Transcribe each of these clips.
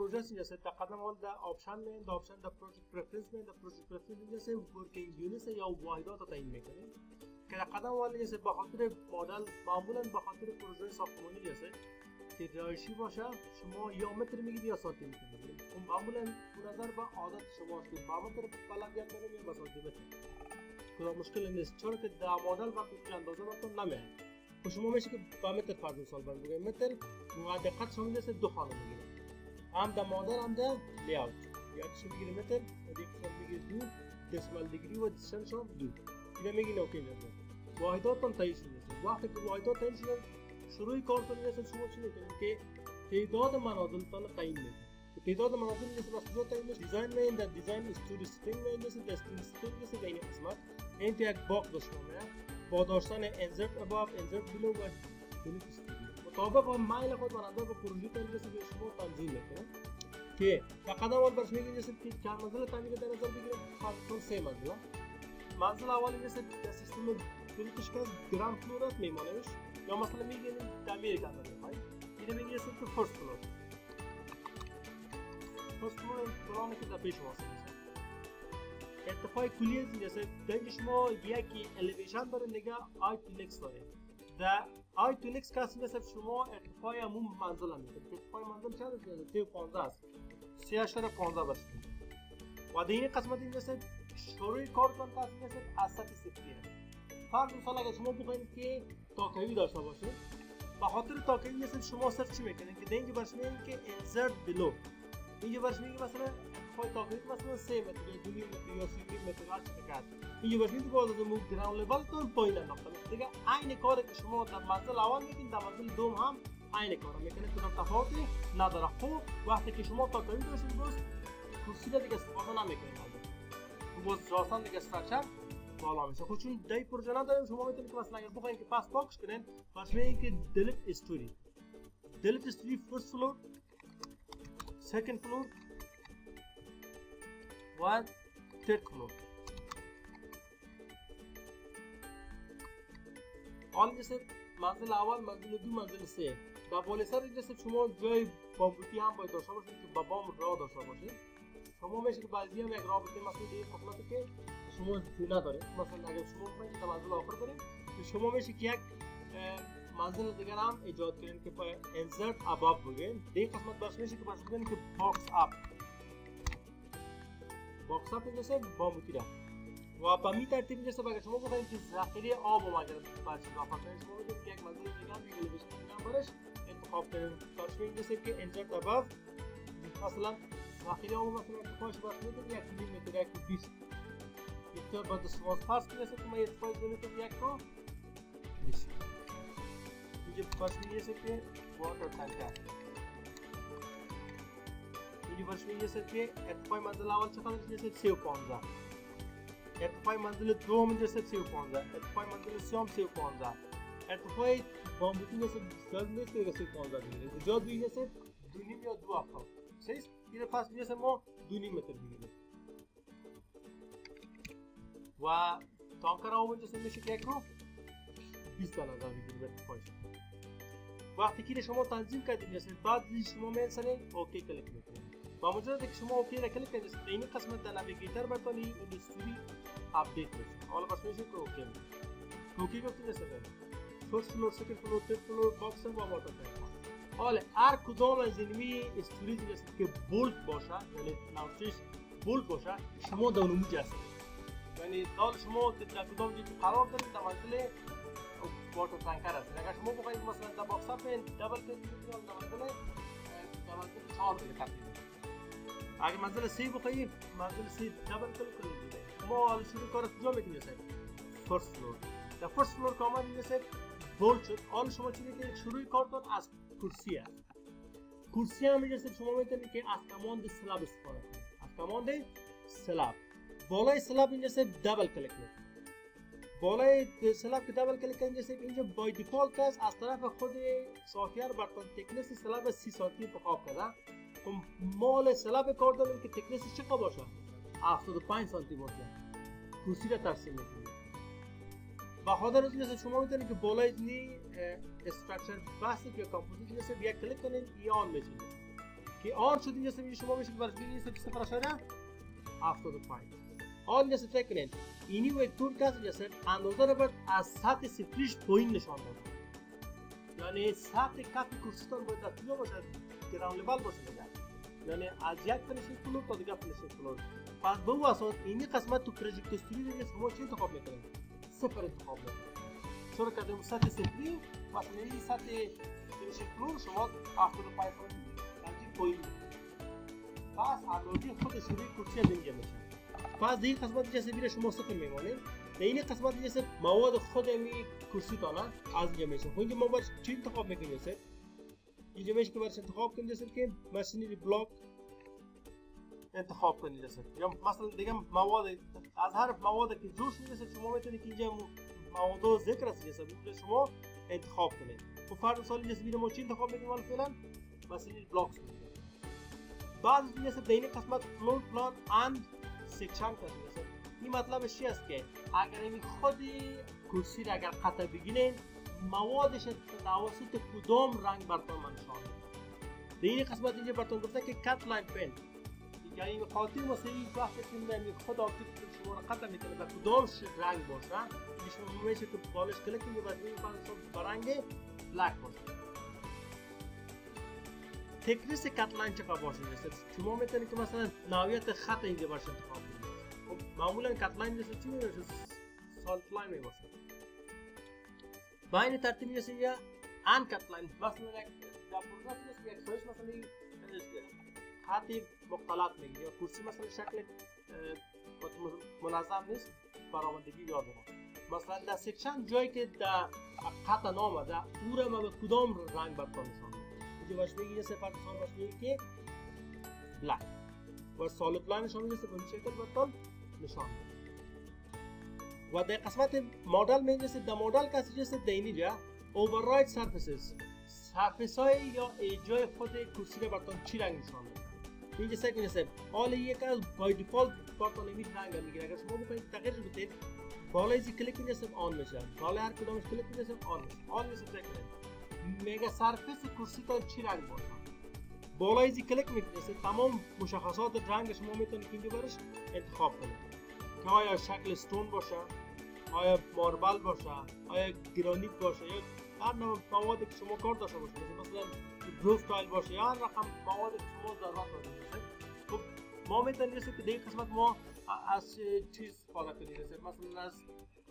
प्रोजेक्ट जैसे तकदम वाल द ऑप्शन में the option the project preference में द प्रोजेक्ट प्रेफरेंस जैसे वर्किंग यूनिट से या वाहिदात तयन में करें कि तकदम वाल जैसे बखातिर मॉडल मामूला बखातिर प्रोजेक्ट साख्मانی जैसे कि رئیسی باشه شما یا متر میگید یا سانتی متر میگید اون معمولا نظر به عادت شماست که با متر بلندیت کنیم یا با سانتی متر کلا مشکل نیست چون که در مدل وقتی که اندازه بکنم نمیاد خب شما میشه که با متر فرض مثال بگیم متر و دقت شما میشه 2 خانه میگیره هم در مدل هم در لیاوت یعنی چی میگیره متر و دیگه قسمت میگیره 2 دسمال دیگری و دیستانس هم 2 اینا میگین اوکی میشه واحدات هم تعیین شده وقتی که واحدات تعیین شده شروع کار کنید شما چی میکنید که تعداد منازل تان تعیین میکنید تعداد منازل جیسے بس کجا تعیین میشه دیزاین में در دیزاین استوری ستینگ में जैसे टेस्टिंग ستینگ जैसे این قسمت این تو یک باکس داشته میشه با داشتن انزرت اباف انزرت بلو و دلیت استوری مطابق با مایل خود برنده با پروژه تعیین جیسے به شما تنظیم میکنه که تقدم اول برش میگیم جیسے که چند منزل تعمیر در نظر بگیریم خاصه 3 منزله منزل اولی جیسے در سیستم دلیتش که گراند فلورات میمانهش یا مثلا میگیم تعمیر کرده میخوای اینو میگیم که فرست فلور فرست فلور پلانی که در پیش واسه میشه ارتفاع کلی جیسے دنج شما یکی الیویشن داره نگاه آی تو نکس داره در آی تو نکس کسی مثل شما ارتفاع عموم منزل هم میده ارتفاع منزل چند است 3.15 است 3.15 باشه و در این قسمت این جیسے شروع کار کن کسی مثل از سطح صفری است فرض مثال اگر شما بخواید که تاکیوی داشته باشه به خاطر تاکیوی مثل شما صرف چی میکنید که اینجا برش میگین که انسرت بلو اینجا برش میگین مثلا ارتفاع تاکیوی مثلا 3 متر یا 2 متر یا 3 متر هر چیزی کرد اینجا برش میگین باز از مو گراوند لول تون پایین انداخته دیگه عین کاری که شما در منزل اول میکنید در منزل دوم هم عین کارو میکنید کدام تفاوتی نداره خوب وقتی که شما تاکیوی داشتید باز کرسی دیگه استفاده نمیکنید باز راسان دیگه استراکچر بالا میشه خب چون دای پروژه نداریم شما میتونید که مثلا اگر بخواید که پاس باکس کنین پس میگین که دلیت استوری فرست فلور سکند فلور و ترد فلور آن جیسے منزل اول منزل 2 منزل 3 در بالا سر جیسے شما جای بامبوتی هم باید داشته باشید که با بام راه داشته باشید شما میشه که بعضی هم یک رابطه مثلا دیگه مخالفه که شما زینه داره مثلا اگر شما بخواید تا منزل آخر برید شما میشه که یک منزل دیگر هم ایجاد کنید که پای انسرت اباف بگین این قسمت باش میشه که باش بگین که باکس اپ جیسے بامبوتی را و به می ترتیب جیسے اگر شما بخواید که ذخیره آب و مجرد باشه اضافه کنید شما میگید که یک منزل دیگر هم دیگه بشه برش انتخاب کنید کارش میگید جیسے که انسرت اباف مثلا ذخیره آب مثلا ارتفاعش باشه میگید 1 میلیمتر 1.20 Victor, but the small first place to my first unit of Yakko. This. You first means a water tanker. You first means a at 5 months allowance of the sale ponza. At 5 months the dome just a sale ponza. At 5 months the some sale ponza. At 5 bombuting as a service to the sale ponza. The job being a set, doing your do up. Says, you first means a more doing method. و تانکر آمون جسه میشه که یک رو 20 دلار بگیرید ارتفاعش وقتی که شما تنظیم کردید جسه بعد شما میسنین اوکی کلیک میکنید با مجرد که شما اوکی را کلیک کنید جسه این قسمت در نویگیتر برتانی این استوری اپدیت بشه حالا بس میشه که اوکی میشه اوکی گفتید جسه فرست فلور سکند فلور ترد فلور باکس و واتر تانک حالا هر کدام از اینمی استوری جسه که بولت باشه یعنی نوشش بولت باشه شما دونمی جسه یعنی دال شما در کدام جایی قرار دارید در منزل واتر تانکر است اگر شما بخواید مثلا در باکس اپ دبل کلیک کنید در منزل 4 بترتیب اگر منزل 3 بخواید منزل 3 دبل کلیک کنید شما حالا شروع کار کجا میکنید فرست فلور در فرست فلور که آمد میشه بولد شد حالا شما چی میکنید شروع کارتون از کرسی است کرسی هم میشه شما میتونید که از کماند سلاب استفاده کنید از کماند سلاب بالای سلاب اینجا سے دبل کلیک کنید بالای سلاب که دبل کلیک کنید جیسے اینجا بای دیفالت است از طرف خود سافیر برتون تکنس سلاب 30 سانتی انتخاب کرده خب مال سلاب کار داریم که تکنس چقدر باشه 75 سانتی باشه کرسی را ترسیم میکنید با خاطر از اینکه شما میتونید که بالای این استراکچر بیسیک یا کامپوزیشن سے یک کلیک کنید یا آن میشید که آن شد اینجا سه شما میشه که برش بگیرید 0.75. آن اینجا فکر کنید اینی و طور که اینجا اندازه رو باید از سطح صفریش پایین نشان داد. یعنی سطح کف کرسیتان باید در کجا باشد؟ گراوند لول باشه دیگه. یعنی از یک فینیشینگ فلور تا دیگه فینیشینگ فلور. پس به اون اساس اینی قسمت تو پروژکت استودیو دیگه شما چی انتخاب میکنید؟ صفر انتخاب میکنید. چون که در سطح صفری مثلا این سطح فینیشینگ فلور شما 75 ترجیح پایین. پس اندازه خودش روی کرسی اینجا میشه. پس در این قسمت جسه بیره شما صفر میمانید. در این قسمت جسه مواد خود می کرسی تانا از اینجا میشه. خب اینجا ما باید چی انتخاب میکنیم جسه؟ اینجا میشه که باید انتخاب کنیم جسه که ماشینری بلاک انتخاب کنید جسه. یا مثلا دیگه مواد از هر مواد که جوش میشه شما میتونید که اینجا مواد ذکر است جسه بوده شما انتخاب کنید. خب فرض مثال جسه بیره ما چی انتخاب میکنیم حالا فعلا ماشینری بلاکس میکنیم. بعد از این در این قسمت فلور پلان اند سیکشن کنید. این مطلبش چی است که اگر این خود کرسی را اگر قطع بگیرین موادش توسط کدام رنگ برتون نشان میده. در این قسمت اینجا برتون گفته که کات لاین پن، یعنی این خاطر مثلا این وقتی که این خود آبجکت شما را قطع میکنه و کدام رنگ باشه شما میشه که بالش کلیک کنید و این با رنگ بلک باشه. تکنیس کات لاین چقدر باشه شما میتونید که مثلا نوعیت خط اینجا باشه انتخاب کنید. معمولا کات لاین جسه چی میشه؟ سالت لاین میباشه. با این ترتیب میشه یا ان کات لاین مثلا یک در پروژه است یک سویش مثلا خط مختلط میگه یا کرسی مثلا شکل منظم نیست برآمدگی یاد ما. مثلا در سیکشن جایی که در خط نامده او را ما به کدام رنگ برتون نشان میده. باش بگید یه صفت سال باش بگید که بلک و سالت لاین نشان میده به این شکل برتون نشان میده. و در قسمت مدل میگه در مدل کسی جسه دینی جا اوورراید سرفیسز سرفیس های یا ایجای خود کرسی را برتون چی رنگ نشان میده. اینجا سعی کنید حالا یک از بای دیفالت برتون این رنگ میگیره. اگر شما بکنید تغییر بدید بالای از کلیک کنید آن میشه. بالای هر کدامش کلیک کنید آن میشه. آن میشه چک کنید میگه سرفیس کرسی تا چی رنگ باشه. بالای از کلیک میکنید تمام مشخصات رنگ شما میتونید اینجا برش انتخاب کنید که آیا شکل استون باشه، آیا ماربل باشه، آیا گرانیت باشه یا هر نوع موادی که شما کار داشته باشید مثلا روف تایل باشه یا هر رقم موادی که شما ضرورت داشته باشید. خب ما میتونیم که در این قسمت ما از چیز استفاده کنیم مثلا از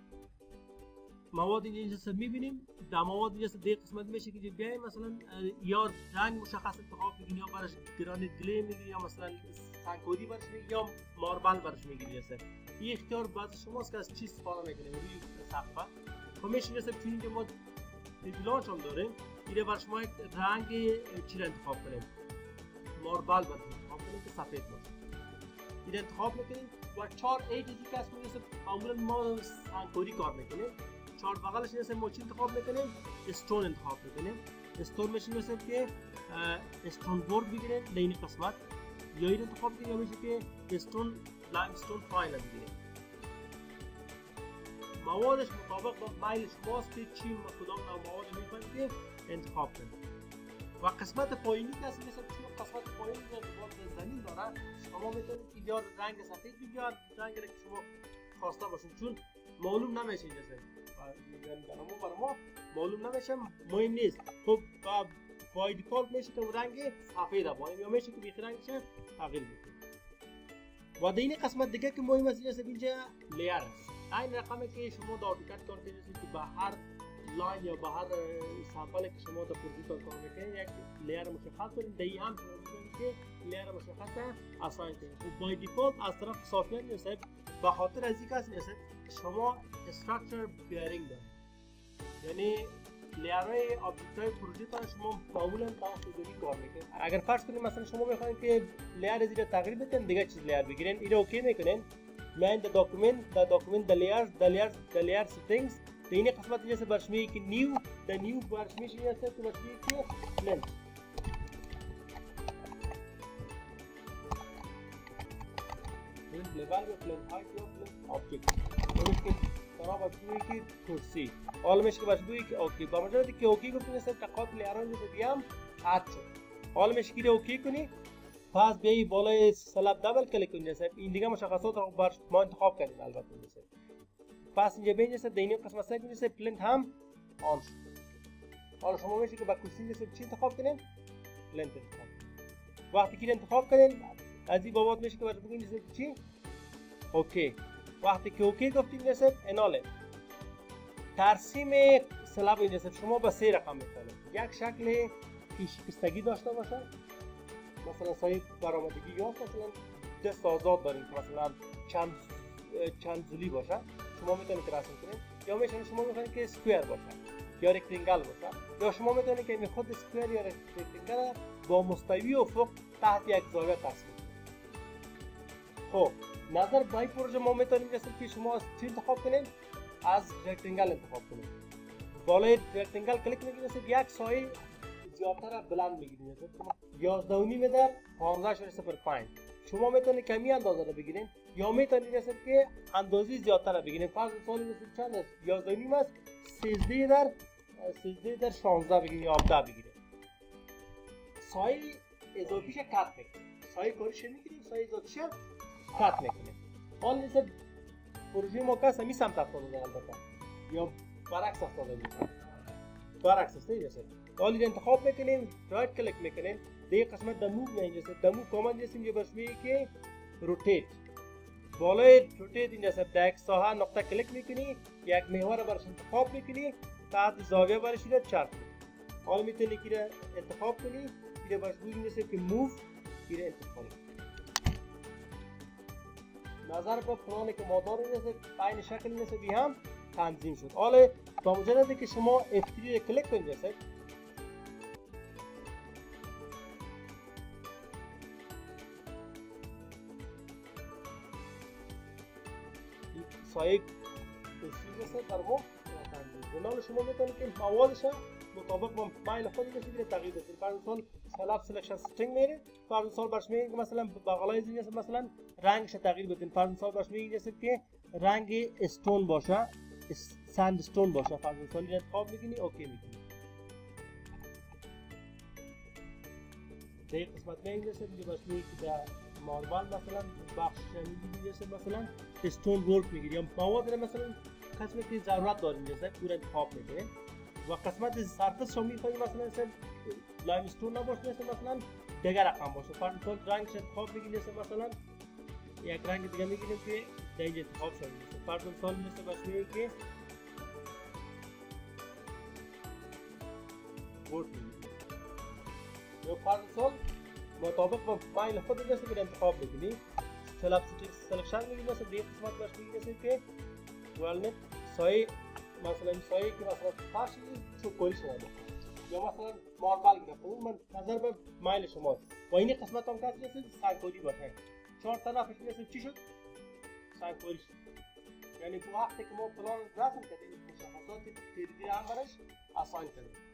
مواد اینجا میبینیم در مواد اینجا در قسمت میشه که بیایم مثلا یا رنگ مشخص انتخاب بگیریم یا برش گرانیت گلی میگیریم یا مثلا سنگکودی برش میگیریم یا ماربل برش میگیریم. این اختیار بعضی شماست که از چی استفاده میکنیم روی صفحه. همیشه مثلا چون اینجا ما دیبلانش هم داریم اینه برای شما یک رنگ چی را انتخاب کنیم ماربل برش انتخاب کنیم که سفید باشه. این انتخاب میکنیم و 4 ایجزی که از مثلا معمولا ما سنگکودی کار میکنیم 4 بغلش مثلا ما چی انتخاب میکنیم استون انتخاب میکنیم. استون میشه مثلا که استون بورد بگیریم در این قسمت یا این انتخاب کنیم یا میشه که استون لایمستون فاین بگیریم. موادش مطابق با میل شماست که چی و کدام نوع مواد میخواید که انتخاب کنید. و قسمت پایینی که هست مثل چون قسمت پایینی که با زمین داره شما میتونید که یا رنگ سفید بگیرید یا رنگی که شما خواسته باشید چون معلوم نمیشه اینجا برای ما معلوم نمیشه مهم نیست. خب بای دیفالت میشه که رنگ سفید باشه یا میشه که بیخی رنگش تغییر بده. و در این قسمت دیگه که مهم است اینجا لیر است. این رقمی که شما در ArchiCAD کار کنید که به هر لاین یا به هر سامپلی که شما در پروژه کار میکنید یک لیر مشخص کنید. در این هم شما میتونید که لیر مشخص اساین کنید. خب بای دیفالت از طرف سافت ویر به خاطر از اینکه است شما استراکچر بیارینگ دارید. یعنی لیرهای آبجکت های پروژه تا شما معمولا تمام کار میکنید. اگر فرض کنید مثلا شما بخواید که لیر زیر تغییر بدین دیگه چیز لیر بگیرین اینو اوکی میکنین میان در داکومنت در لیر سیتینگز در این قسمت اینجا برش میگه که نیو برش میشه اینجا که برش میگه که بلند لیول یا بلند هایت یا بلند آبجکت اونش که طرف برش میگه که کرسی حالا میشه که برش میگه که اوکی با مجرد که اوکی گفتیم مثلا تقاط لیران اینجا بیام حد شد حالا میشه اوکی کنی. پس بیایی بالای سلب دبل کلیک کنید صاحب. این دیگه مشخصات رو بر ما انتخاب کردیم البته صاحب. پس اینجا ببینید صاحب دینی قسمت صاحب کنید صاحب پلنت هم آن شد. حالا شما میشه که با کرسی صاحب چی انتخاب کنین؟ پلنت انتخاب. وقتی که انتخاب کنین از این بابات میشه که برای بگین صاحب چی؟ اوکی. وقتی که اوکی گفتیم صاحب اناله. ترسیم سلب این صاحب شما با 3 رقم میکنه. یک شکل شکستگی داشته باشه. مثلا سایه برآمدگی یا مثلا دست آزاد داریم که مثلا چند زولی باشه شما میتونید که رسم کنید، یا میتونید شما میخواید که اسکوئر باشه یا رکتانگل باشه، یا شما میتونید که این خود اسکوئر یا رکتانگل با مستوی افق تحت یک زاویه ترسیم کنید. خب نظر به این پروژه ما میتونیم که شما چی انتخاب کنید؟ از رکتانگل انتخاب کنید. بالای رکتانگل کلیک میکنید، یک سایه زیادتر بلند میگیرید. 11.5 در 15.05. شما میتونید کمی اندازه رو بگیرید یا میتونید که اندازه زیادتر رو بگیرید. فرض سال چند است؟ 11.5 است. 13 در 16 بگیرید یا 17 بگیرید. سایه اضافیش کات میکنید. سایه کارش میکنید، سایه اضافیش کات میکنید. حال نیست پروژه ما کس همی سمت افتاده البته یا برعکس افتاده میشه. برعکس است دیگه. حالی انتخاب میکنیم، رایت کلیک میکنیم، دیگه قسمت دمو میانجاست. دمو کامند جسیم یه برش میگه که روتیت. بالای روتیت اینجا سب در یک ساحه نقطه کلیک میکنی، یک محور برش انتخاب میکنی، تحت زاویه برش رو چرخ. حالا میتونی که انتخاب کنی، که برش بگیم که موو که انتخاب کنی. نظر به پلانی که ما داریم این شکل نیست بی هم تنظیم شد. حالا با مجرد که شما F3 کلیک کنید سایه کسی در ما تنظیم. شما میتونید که موادش مطابق با مایل خود میشه تغییر بدید. فرض مثال سلب سلکشن ستینگ میره. فرض مثال برش میگه که مثلا بغلای زیر مثلا رنگش تغییر بدین. فرض مثال برش میگه که رنگ استون باشه، ساند استون باشه. فرض مثال این انتخاب میکنی، اوکی میکنی. دیگه قسمت میگه دیگه برش میگه که ماربل مثلا بخش میگه مثلا استون ورک میگیری یا مواد مثلا قسمی که ضرورت داریم مثلا پورا انتخاب میکنه. و قسمت سرفس شما میخواید مثلا لایم استون نباشه، مثلا دیگر رقم باشه. فرض مثال رنگش انتخاب میگیرید مثلا یک رنگ دیگه میگیریم که در اینجا انتخاب شده. فرض مثال مثل باشه که ورک میگیرید یا فرض مثال مطابق با مایل خود دیگه انتخاب میکنید. سلب سلکشن میگید مثلا دیگه قسمت باشه میگید که والنت سایه مثلا این سایه که مثلا فرشی چوبکاری شده یا مثلا ماربل گرفته من نظر به مایل شماست. با این قسمت هم کسی هست سنگکاری باشه. 4 طرفش مثلا چی شد؟ سنگکاری شد. یعنی تو وقتی که ما پلان رسم کردیم مشخصات 3D هم برش آسان کردیم.